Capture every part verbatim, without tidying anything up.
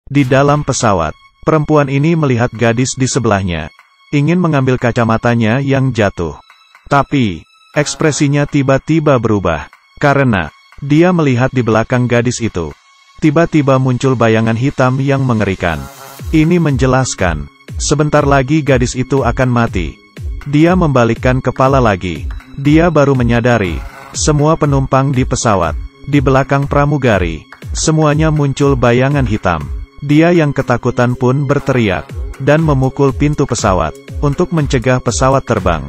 Di dalam pesawat, perempuan ini melihat gadis di sebelahnya, ingin mengambil kacamatanya yang jatuh. Tapi, ekspresinya tiba-tiba berubah, karena dia melihat di belakang gadis itu. Tiba-tiba muncul bayangan hitam yang mengerikan. Ini menjelaskan, sebentar lagi gadis itu akan mati. Dia membalikkan kepala lagi. Dia baru menyadari, semua penumpang di pesawat, di belakang pramugari, semuanya muncul bayangan hitam. Dia yang ketakutan pun berteriak, dan memukul pintu pesawat, untuk mencegah pesawat terbang.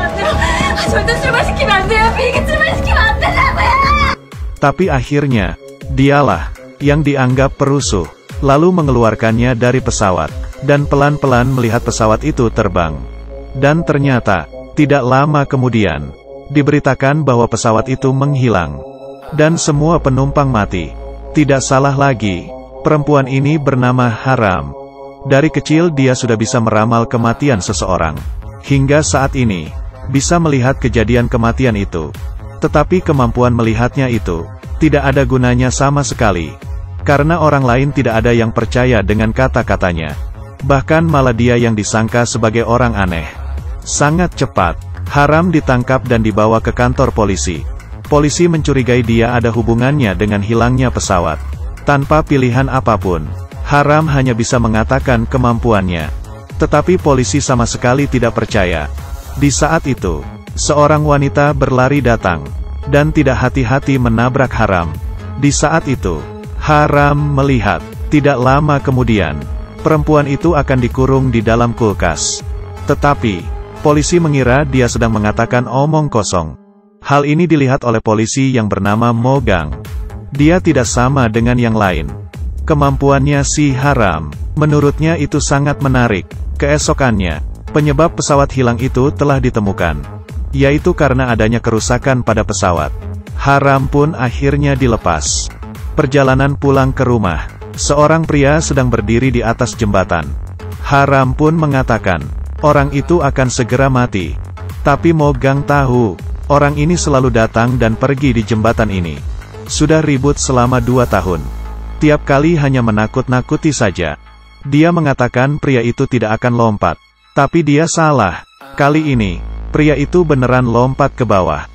Tapi akhirnya, dialah, yang dianggap perusuh, lalu mengeluarkannya dari pesawat, dan pelan-pelan melihat pesawat itu terbang. Dan ternyata, tidak lama kemudian, diberitakan bahwa pesawat itu menghilang, dan semua penumpang mati. Tidak salah lagi, perempuan ini bernama Haram. Dari kecil dia sudah bisa meramal kematian seseorang. Hingga saat ini, bisa melihat kejadian kematian itu. Tetapi kemampuan melihatnya itu, tidak ada gunanya sama sekali. Karena orang lain tidak ada yang percaya dengan kata-katanya. Bahkan malah dia yang disangka sebagai orang aneh. Sangat cepat, Haram ditangkap dan dibawa ke kantor polisi. Polisi mencurigai dia ada hubungannya dengan hilangnya pesawat. Tanpa pilihan apapun, Haram hanya bisa mengatakan kemampuannya. Tetapi polisi sama sekali tidak percaya. Di saat itu, seorang wanita berlari datang, dan tidak hati-hati menabrak Haram. Di saat itu, Haram melihat, tidak lama kemudian, perempuan itu akan dikurung di dalam kulkas. Tetapi, polisi mengira dia sedang mengatakan omong kosong. Hal ini dilihat oleh polisi yang bernama Mo Gang. Dia tidak sama dengan yang lain. Kemampuannya si Haram, menurutnya itu sangat menarik. Keesokannya, penyebab pesawat hilang itu telah ditemukan, yaitu karena adanya kerusakan pada pesawat. Haram pun akhirnya dilepas. Perjalanan pulang ke rumah, seorang pria sedang berdiri di atas jembatan. Haram pun mengatakan, orang itu akan segera mati. Tapi Mo Gang tahu, orang ini selalu datang dan pergi di jembatan ini. Sudah ribut selama dua tahun. Tiap kali hanya menakut-nakuti saja. Dia mengatakan pria itu tidak akan lompat. Tapi dia salah. Kali ini, pria itu beneran lompat ke bawah.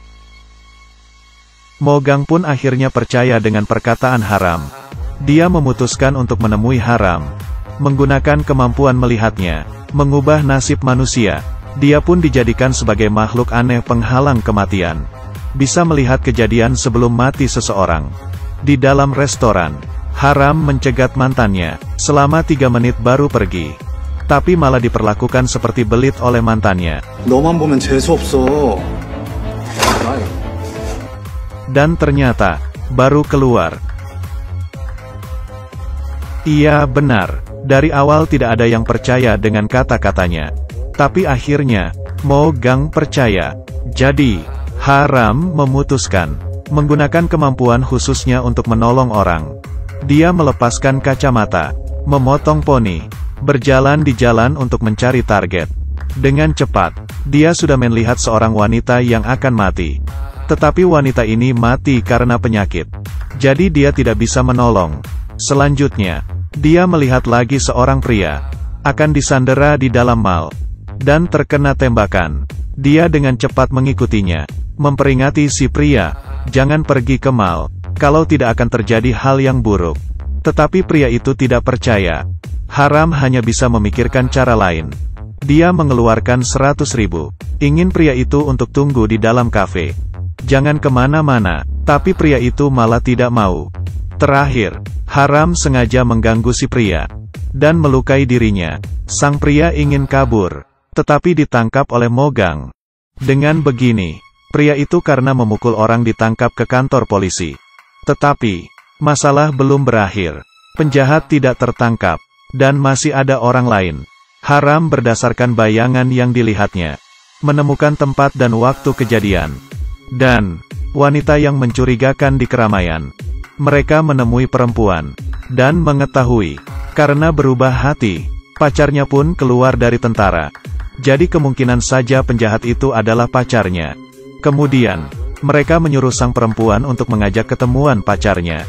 Mo Gang pun akhirnya percaya dengan perkataan Haram. Dia memutuskan untuk menemui Haram. Menggunakan kemampuan melihatnya, mengubah nasib manusia. Dia pun dijadikan sebagai makhluk aneh penghalang kematian. Bisa melihat kejadian sebelum mati seseorang. Di dalam restoran, Haram mencegat mantannya, selama tiga menit baru pergi. Tapi malah diperlakukan seperti belit oleh mantannya. 너만 보면 재수 없어. Dan ternyata, baru keluar. Iya benar, dari awal tidak ada yang percaya dengan kata-katanya. Tapi akhirnya, Mo Gang percaya. Jadi, Haram memutuskan, menggunakan kemampuan khususnya untuk menolong orang. Dia melepaskan kacamata, memotong poni, berjalan di jalan untuk mencari target. Dengan cepat, dia sudah melihat seorang wanita yang akan mati. Tetapi wanita ini mati karena penyakit. Jadi dia tidak bisa menolong. Selanjutnya, dia melihat lagi seorang pria, akan disandera di dalam mal, dan terkena tembakan. Dia dengan cepat mengikutinya, memperingati si pria, jangan pergi ke mal, kalau tidak akan terjadi hal yang buruk. Tetapi pria itu tidak percaya. Haram hanya bisa memikirkan cara lain. Dia mengeluarkan seratus ribu. Ingin pria itu untuk tunggu di dalam kafe. Jangan kemana-mana, tapi pria itu malah tidak mau. Terakhir, Haram sengaja mengganggu si pria, dan melukai dirinya. Sang pria ingin kabur, tetapi ditangkap oleh Mo Gang. Dengan begini, pria itu karena memukul orang ditangkap ke kantor polisi. Tetapi, masalah belum berakhir. Penjahat tidak tertangkap, dan masih ada orang lain. Haram berdasarkan bayangan yang dilihatnya, menemukan tempat dan waktu kejadian, dan wanita yang mencurigakan di keramaian. Mereka menemui perempuan, dan mengetahui, karena berubah hati, pacarnya pun keluar dari tentara. Jadi kemungkinan saja penjahat itu adalah pacarnya. Kemudian, mereka menyuruh sang perempuan untuk mengajak ketemuan pacarnya.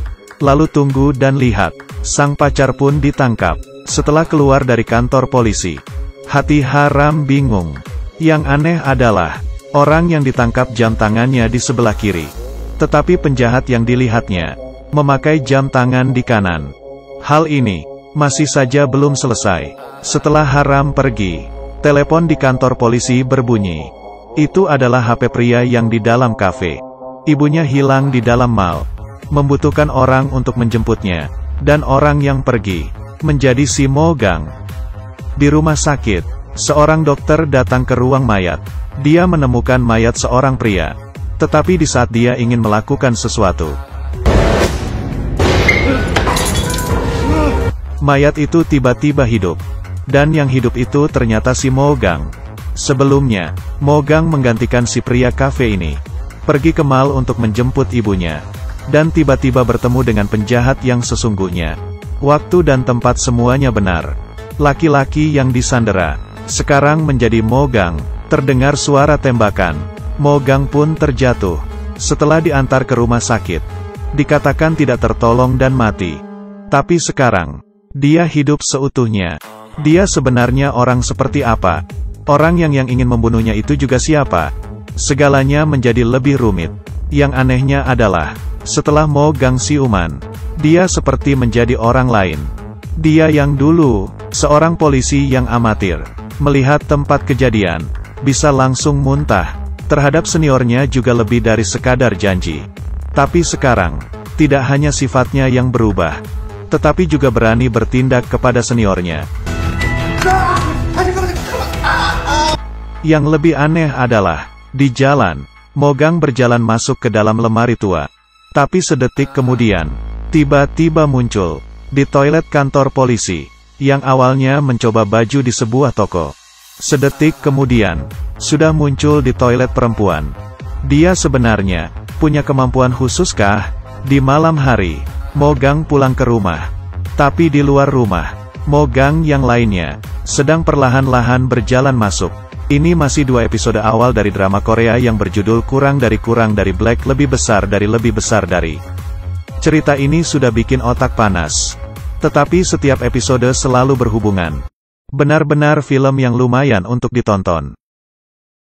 Lalu tunggu dan lihat, sang pacar pun ditangkap. Setelah keluar dari kantor polisi, hati Haram bingung. Yang aneh adalah, orang yang ditangkap jam tangannya di sebelah kiri. Tetapi penjahat yang dilihatnya, memakai jam tangan di kanan. Hal ini, masih saja belum selesai. Setelah Haram pergi, telepon di kantor polisi berbunyi. Itu adalah H P pria yang di dalam kafe. Ibunya hilang di dalam mal, membutuhkan orang untuk menjemputnya, dan orang yang pergi, menjadi si Mogang. Di rumah sakit, seorang dokter datang ke ruang mayat. Dia menemukan mayat seorang pria. Tetapi di saat dia ingin melakukan sesuatu, mayat itu tiba-tiba hidup. Dan yang hidup itu ternyata si Mogang. Sebelumnya, Mogang menggantikan si pria kafe ini. Pergi ke mal untuk menjemput ibunya. Dan tiba-tiba bertemu dengan penjahat yang sesungguhnya. Waktu dan tempat semuanya benar. Laki-laki yang disandera, sekarang menjadi Mogang. Terdengar suara tembakan. Mogang pun terjatuh. Setelah diantar ke rumah sakit, dikatakan tidak tertolong dan mati. Tapi sekarang, dia hidup seutuhnya. Dia sebenarnya orang seperti apa? Orang yang yang ingin membunuhnya itu juga siapa? Segalanya menjadi lebih rumit. Yang anehnya adalah, setelah Mogang siuman, dia seperti menjadi orang lain. Dia yang dulu, seorang polisi yang amatir, melihat tempat kejadian, bisa langsung muntah. Terhadap seniornya juga lebih dari sekadar janji. Tapi sekarang, tidak hanya sifatnya yang berubah, tetapi juga berani bertindak kepada seniornya. Yang lebih aneh adalah, di jalan, Mogang berjalan masuk ke dalam lemari tua. Tapi sedetik kemudian, tiba-tiba muncul, di toilet kantor polisi, yang awalnya mencoba baju di sebuah toko. Sedetik kemudian, sudah muncul di toilet perempuan. Dia sebenarnya, punya kemampuan khususkah? Di malam hari, Mogang pulang ke rumah. Tapi di luar rumah, Mogang yang lainnya, sedang perlahan-lahan berjalan masuk. Ini masih dua episode awal dari drama Korea yang berjudul Kurang dari Kurang dari Black Lebih Besar dari Lebih Besar dari. Cerita ini sudah bikin otak panas. Tetapi setiap episode selalu berhubungan. Benar-benar film yang lumayan untuk ditonton.